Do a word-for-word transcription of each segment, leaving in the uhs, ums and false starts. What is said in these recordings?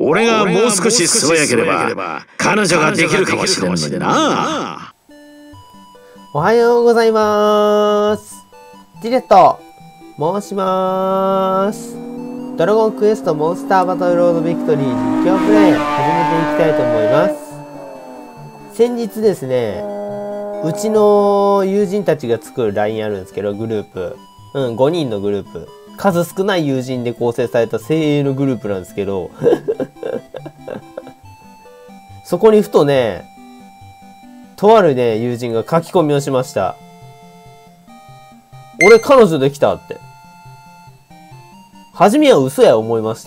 俺がもう少し素早ければ彼女ができるかもしれんのにな。 おはようございまーす。ジレット申しまーす。ドラゴンクエストモンスターバトルロードビクトリー実況プレイ始めていきたいと思います。先日ですね、うちの友人たちが作る ライン あるんですけど、グループ。うん、ごにんのグループ。数少ない友人で構成された精鋭のグループなんですけど、そこにふとね、とあるね、友人が書き込みをしました。俺彼女できたって。初めは嘘や思いました。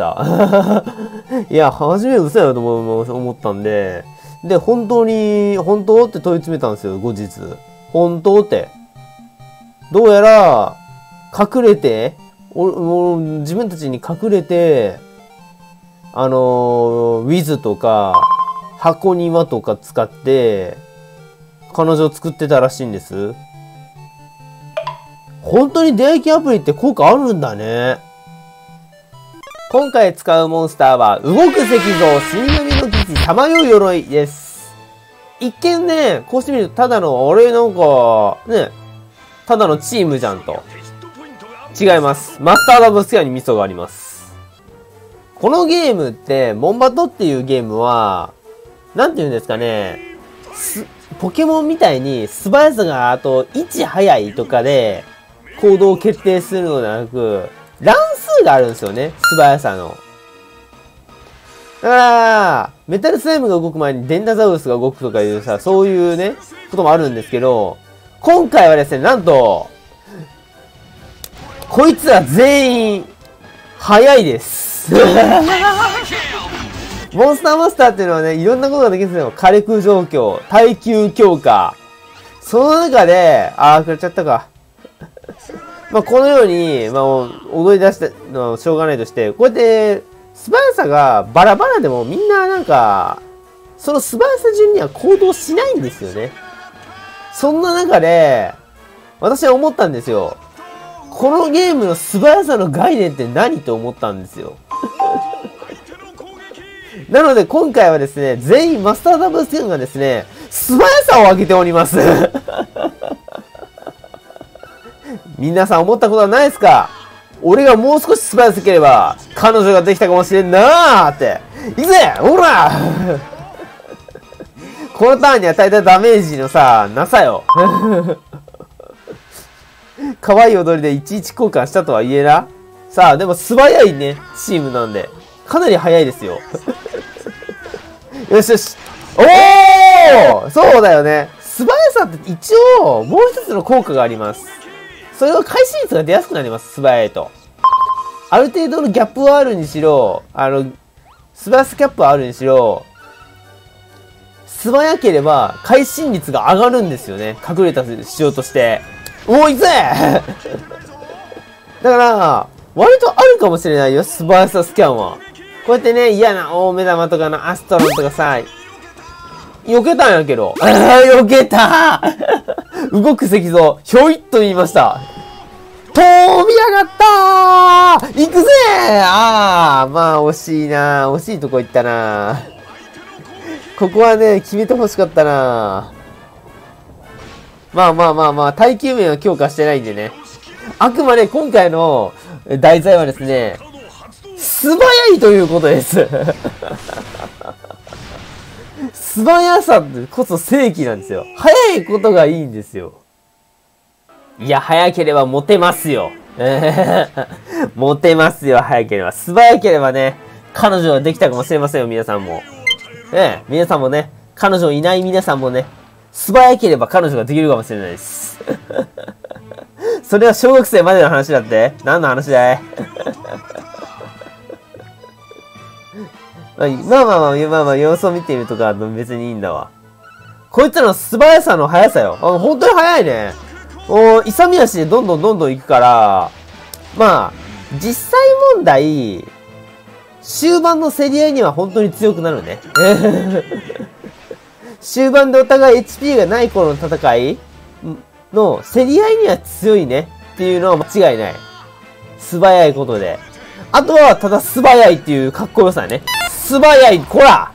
いや、初めは嘘やと思ったんで、で、本当に、本当って問い詰めたんですよ、後日。本当って。どうやら、隠れて、お自分たちに隠れて、あのー、ウィズとか、箱庭とか使って、彼女を作ってたらしいんです。本当に出会い系アプリって効果あるんだね。今回使うモンスターは、動く石像、死神の基地、さまよう鎧です。一見ね、こうしてみると、ただの、俺なんか、ね、ただのチームじゃんと。違います。マスターダブルスキャンにミソがあります。このゲームって、モンバトっていうゲームは、なんて言うんですかね、ポケモンみたいに素早さがあといち速いとかで行動を決定するのではなく、乱数があるんですよね、素早さの。だから、メタルスライムが動く前にデンダザウルスが動くとかいうさ、そういうね、こともあるんですけど、今回はですね、なんと、こいつら全員、速いです。モンスターマスターっていうのはね、いろんなことができるんですよ。火力状況、耐久強化。その中で、あー、くれちゃったか。まあ、このように、まあ、踊り出したのはしょうがないとして、こうやって、素早さがバラバラでもみんななんか、その素早さ順には行動しないんですよね。そんな中で、私は思ったんですよ。このゲームの素早さの概念って何と思ったんですよ。なので今回はですね、全員マスターダブルスキャンがですね、素早さを上げております。皆さん思ったことはないですか？俺がもう少し素早ければ、彼女ができたかもしれんなーって。いくぜほらこのターンに与えたダメージのさ、なさよ。可愛い踊りでいちいち交換したとは言えな。さあ、でも素早いね、チームなんで。かなり早いですよ。よしよし。おーそうだよね。素早さって一応、もう一つの効果があります。それは回収率が出やすくなります。素早いと。ある程度のギャップはあるにしろ、あの、素早さギャップはあるにしろ、素早ければ回進率が上がるんですよね。隠れた仕様として。おーいぜだから、割とあるかもしれないよ。素早さスキャンは。こうやってね、嫌な大目玉とかのアストロンとかさ、避けたんやけど。あー、避けたー動く石像、ひょいっと言いました。飛び上がったー行くぜーあー、まあ惜しいなー。惜しいとこ行ったなー。ここはね、決めてほしかったなー。まあまあまあまあ、耐久面は強化してないんでね。あくまで今回の題材はですね、素早いということです。素早さこそ正義なんですよ。早いことがいいんですよ。いや、早ければモテますよ。モテますよ、早ければ。素早ければね、彼女ができたかもしれませんよ、皆さんも。ええ、皆さんもね、彼女いない皆さんもね、素早ければ彼女ができるかもしれないです。それは小学生までの話だって？何の話だいまあまあまあまあ、まあまあ、様子を見ているとか別にいいんだわ。こいつらの素早さの速さよ。あ、本当に速いね。お勇み足でどんどんどんどん行くから、まあ、実際問題、終盤の競り合いには本当に強くなるね。終盤でお互い エイチピー がない頃の戦いの競り合いには強いねっていうのは間違いない。素早いことで。あとは、ただ素早いっていうかっこよさね。 素早い、こら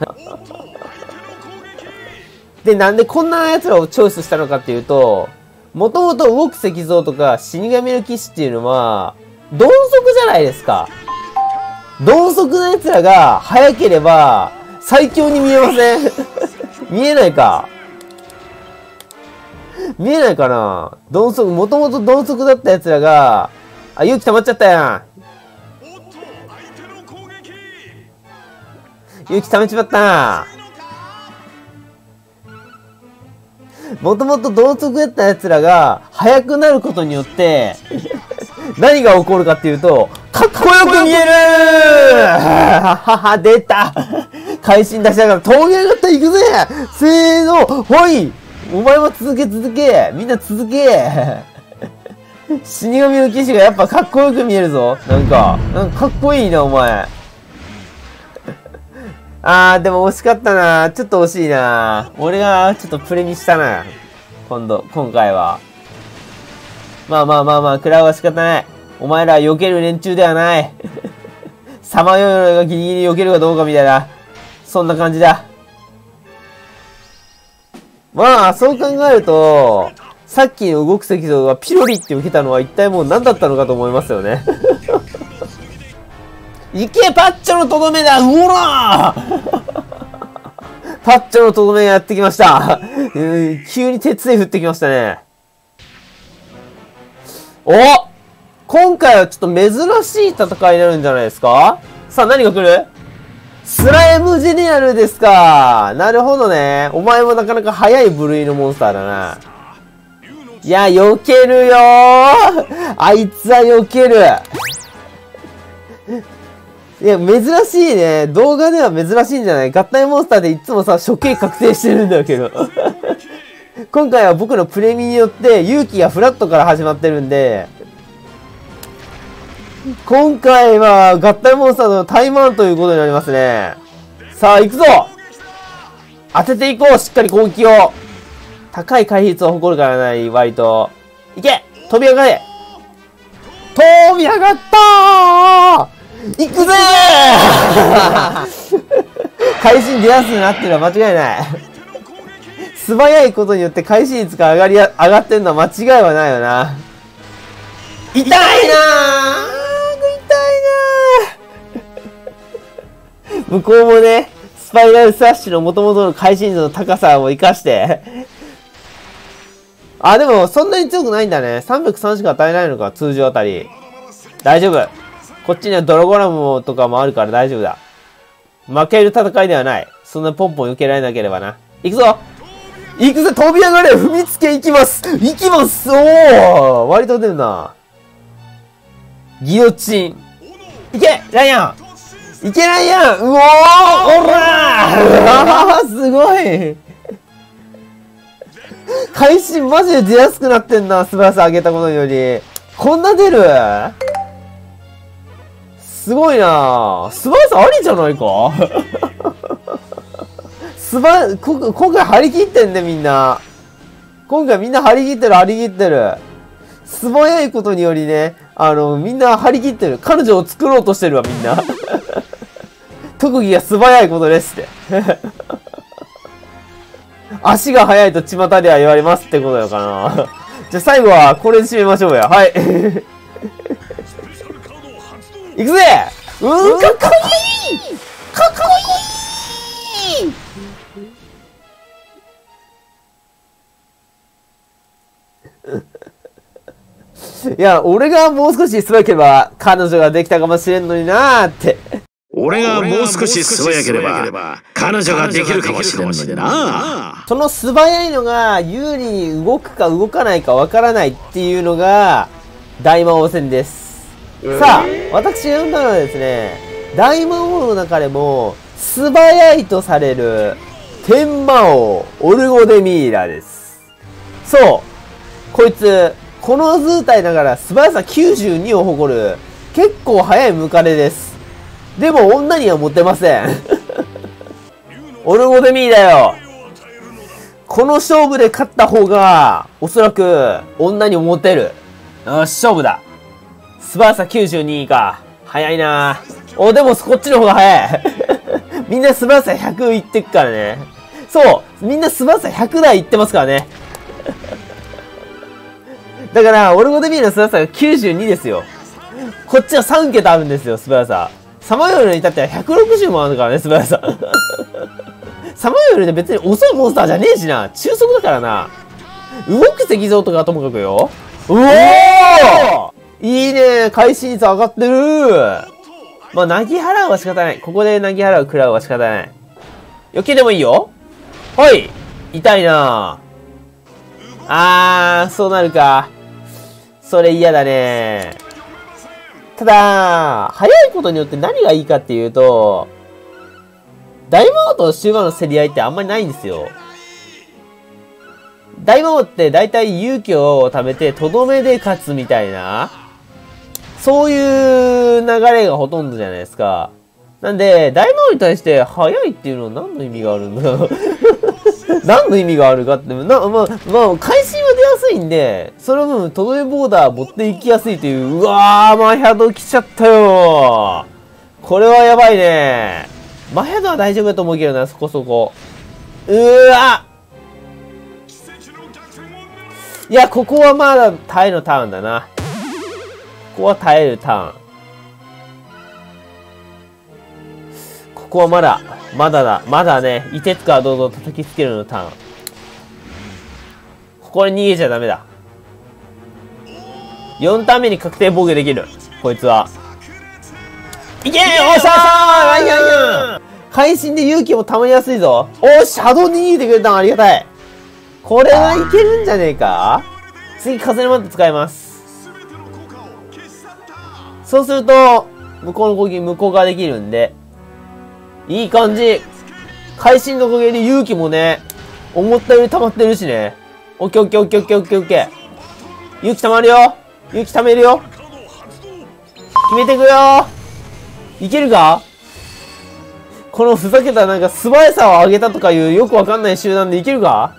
で、なんでこんな奴らをチョイスしたのかっていうと、もともと動く石像とか死神の騎士っていうのは、鈍足じゃないですか。鈍足の奴らが速ければ最強に見えません見えないか見えないかな。鈍足、もともと鈍足だった奴らが、あ、勇気溜まっちゃったやん。勇気溜めちまったな。もともと鈍足やった奴らが速くなることによって何が起こるかっていうと、かっこよく見えるははは、出た会心出しながら、峠上がったら行くぜせーのほい、お前も続け続け、みんな続け死神の騎士がやっぱかっこよく見えるぞ。なんか、なんかかっこいいな、お前。あー、でも惜しかったな。ちょっと惜しいな。俺がちょっとプレミしたな。今度、今回は。まあまあまあまあ、食らうは仕方ない。お前ら避ける連中ではない。さまよいがギリギリ避けるかどうかみたいな。そんな感じだ。まあ、そう考えると、さっきの動く石像がピロリって受けたのは一体もう何だったのかと思いますよね。いけ、パッチョのとどめだ、うおらパッチョのとどめがやってきました。急に鉄で降ってきましたね。お、今回はちょっと珍しい戦いになるんじゃないですか。さあ、何が来る？スライムジェネラルですか。なるほどね。お前もなかなか速い部類のモンスターだな。いや、避けるよー。あいつは避ける。いや、珍しいね。動画では珍しいんじゃない？合体モンスターでいつもさ、処刑確定してるんだけど。今回は僕のプレミによって勇気がフラットから始まってるんで、今回は合体モンスターのタイマンということになりますね。さあ、行くぞ！当てていこう！しっかり攻撃を。高い回避率を誇るからな、割と。いけ！飛び上がれ！飛び上がったー！行くぜー会心出やすくなってるのは間違いない。素早いことによって回心率が上がりや、上がってるのは間違いはないよな。痛いなー痛いなー向こうもね、スパイラルスラッシュの元々の回心率の高さを生かして。あ、でもそんなに強くないんだね。さんびゃくさんしか与えないのか、通常あたり。大丈夫。こっちにはドラゴラムとかもあるから大丈夫だ。負ける戦いではない。そんなポンポン避けられなければな。行くぞ行くぜ飛び上がれ踏みつけ行きます行きますおー割と出るな。ギロチン。いけライアンいけライアンうおーおらーすごい会心マジで出やすくなってんな。素早さ上げたことにより。こんな出るすごいなぁ。素早さありじゃないかすば、こ、今回張り切ってんね、みんな。今回みんな張り切ってる、張り切ってる。素早いことによりね、あの、みんな張り切ってる。彼女を作ろうとしてるわ、みんな。特技が素早いことですって。足が速いと巷では言われますってことよかな。じゃあ最後はこれで締めましょうや。はい。いくぜうん、かっこいいかっこいいいや、俺がもう少し素早ければ彼女ができたかもしれんのになーって。 俺がもう少し素早ければ彼女ができるかもしれんのにな。 その素早いのが有利に動くか動かないかわからないっていうのが大魔王戦です。さあ、私が読んだのはですね、大魔王の中でも素早いとされる天魔王オルゴデミーラです。そう、こいつこの図体ながら素早さきゅうじゅうにを誇る結構速いムカデです。でも女にはモテませんオルゴデミーだよ。この勝負で勝った方がおそらく女にモテる。よし、勝負だ。素早さきゅうじゅうにか。早いな。お、でもこっちの方が早い。 みんな素早さひゃくいってっからね。そう、みんな素早さひゃく台いってますからね。だから、オルゴデミーの素早さがきゅうじゅうにですよ。こっちはさん桁あるんですよ、素早さ。サマヨールに至ってはひゃくろくじゅうもあるからね、素早さ。サマヨールで別に遅いモンスターじゃねえしな。中速だからな。動く石像とかともかくよ。うおーいいね、回収率上がってる。まあ、なぎ払うは仕方ない。ここでなぎ払う食らうは仕方ない。避けてもいいよ。はい。痛いなあー、そうなるか。それ嫌だね。ただ、早いことによって何がいいかっていうと、大魔王と終盤の競り合いってあんまりないんですよ。大魔王って大体勇気を貯めてとどめで勝つみたいな、そういう流れがほとんどじゃないですか。なんで、大魔王に対して早いっていうのは何の意味があるんだ何の意味があるかって、な、まあ、まあ、会心は出やすいんで、その分、とどめボーダー持っていきやすいという、うわー、マヒャド来ちゃったよー。これはやばいね。マヒャドは大丈夫だと思うけどな、そこそこ。うーわいや、ここはまだ耐えのターンだな。ここは耐えるターン。ここはまだ、まだだ、まだね、凍てつくはどうぞ叩きつけるのターン。ここで逃げちゃダメだ。よんターン目に確定防御できる。こいつは。いけーよっしゃーいやいや会心で勇気も溜まりやすいぞ。おーし、波動に逃げてくれたのありがたい。これはいけるんじゃねえか。次、風のマット使います。そうすると、向こうの攻撃無効化できるんで、いい感じ。会心のおかげで勇気もね、思ったより溜まってるしね。オッケーオッケーオッケーオッケーオッケーオッケー。勇気溜まるよ。勇気溜めるよ。決めてくよ。いけるか。このふざけたなんか素早さを上げたとかいうよくわかんない集団でいけるか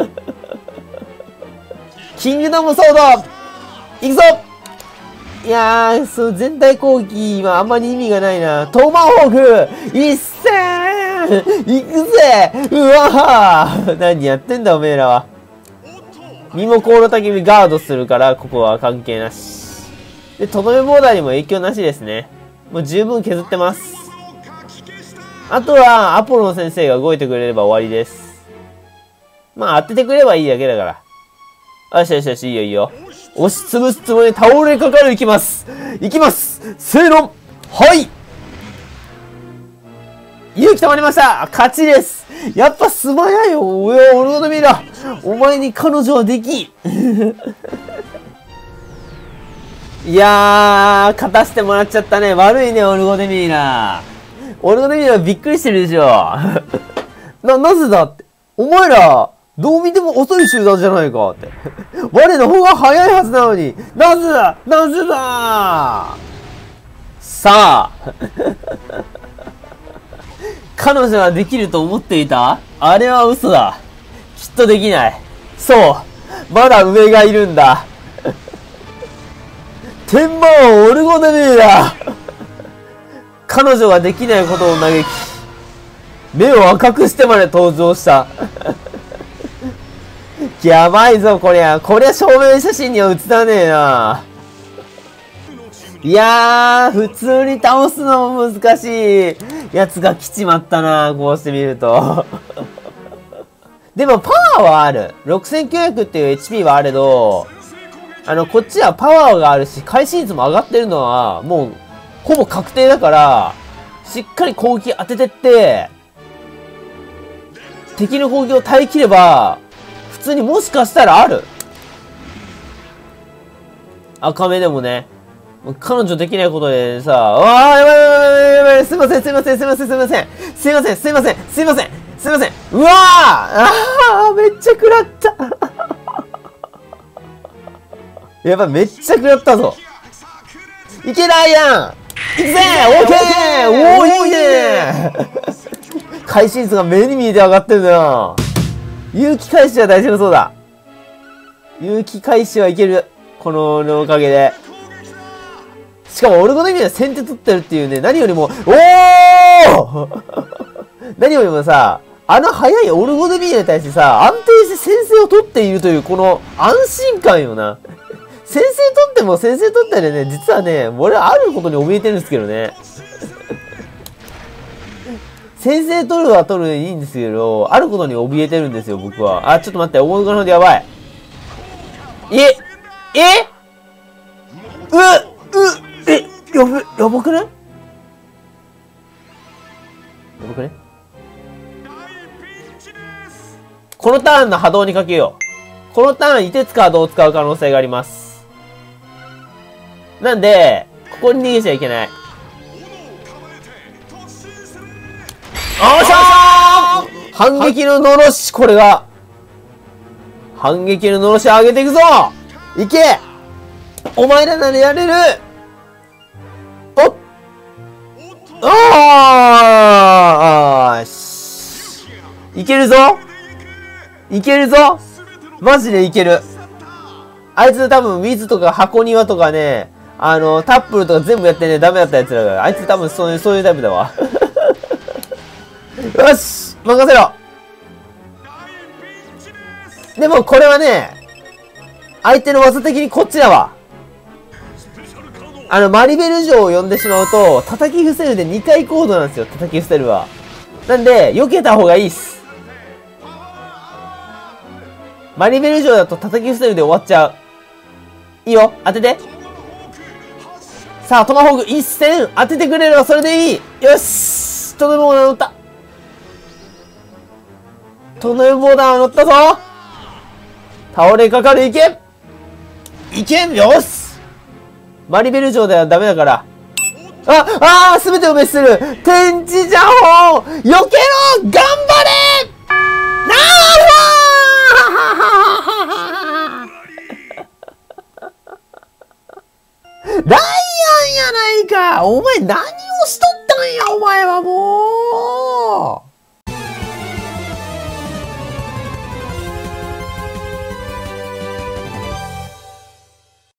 キングダムソードいくぞ。いやー、その全体攻撃はあんまり意味がないな。トマホーク一戦行くぜうわー何やってんだおめえらは。身も甲の焚き火ガードするから、ここは関係なし。で、とどめボーダーにも影響なしですね。もう十分削ってます。あとは、アポロの先生が動いてくれれば終わりです。まあ、当ててくれればいいだけだから。よしよしよし、いいよいいよ。押しつぶすつもりで倒れかかる、いきます。いきますせーのはい勇気溜まりました。勝ちです。やっぱ素早いよ。おや、オルゴドミーだ。お前に彼女はできん。いやー、勝たせてもらっちゃったね。悪いね、オルゴデミーラ。オルゴデミーラびっくりしてるでしょ。な、なぜだって。お前ら、どう見ても遅い集団じゃないかって。我の方が早いはずなのに。なぜだなぜださあ。彼女はできると思っていた？あれは嘘だ。きっとできない。そう。まだ上がいるんだ。天魔王オルゴデミーだ。彼女ができないことを嘆き、目を赤くしてまで登場した。やばいぞ、こりゃ。こりゃ証明写真には写らねえな。いやー、普通に倒すのも難しいやつが来ちまったな、こうしてみると。でもパワーはある。ろくせんきゅうひゃくっていう エイチピー はあれど、あの、こっちはパワーがあるし、回収率も上がってるのは、もう、ほぼ確定だから、しっかり攻撃当ててって、敵の攻撃を耐えきれば、普通にもしかしたらある。赤目でもね。彼女できないことでさ、ああ、やばいやばいやばいやばい、すいません、すいません、すいません、すいません、すいません、すいません、すいません、すいません、うわーああ、めっちゃ食らった。やばい、めっちゃ食らったぞ。いけないやん。いくぜオーケーおー、いいね回収率が目に見えて上がってるな。勇気回収は大丈夫そうだ。勇気回収はいける。この、のおかげで。しかも、オルゴデミーは先手取ってるっていうね、何よりも、おー何よりもさ、あの速いオルゴドミーナに対してさ、安定して先制を取っているというこの安心感よな。先制取っても先制取ったりね、実はね、俺はあることに怯えてるんですけどね。先制取るは取るでいいんですけど、あることに怯えてるんですよ、僕は。あ、ちょっと待って、思い浮かべのでやばい。ええううえやば、やばくない？やばくね？このターンの波動にかけよう。このターン、凍てつか波動を使う可能性があります。なんで、ここに逃げちゃいけない。おっしゃー！反撃ののろし、これが。反撃ののろし上げていくぞ！いけ！お前らならやれる！おっあーし。いけるぞ！いけるぞ！マジでいける。あいつ多分、ウィズとか箱庭とかね、あの、タップルとか全部やってね、ダメだったやつらが。あいつ多分そういう、そういうタイプだわ。よし！任せろ！でもこれはね、相手の技的にこっちだわ。あの、マリベル城を呼んでしまうと、叩き伏せるでにかいコードなんですよ、叩き伏せるは。なんで、避けた方がいいっす。マリベル城だと叩き伏せるで終わっちゃう。いいよ、当てて。さあ、トマホーク一戦当ててくれればそれでいい。よし！トノエモーダー乗った。トノエモーダー乗ったぞ！倒れかかる、いけ！いけ！よし！マリベル城ではダメだから。あ、ああすべてを滅する天地邪法避けろ頑張れなあライアンやないかお前何をしとったんやお前はもう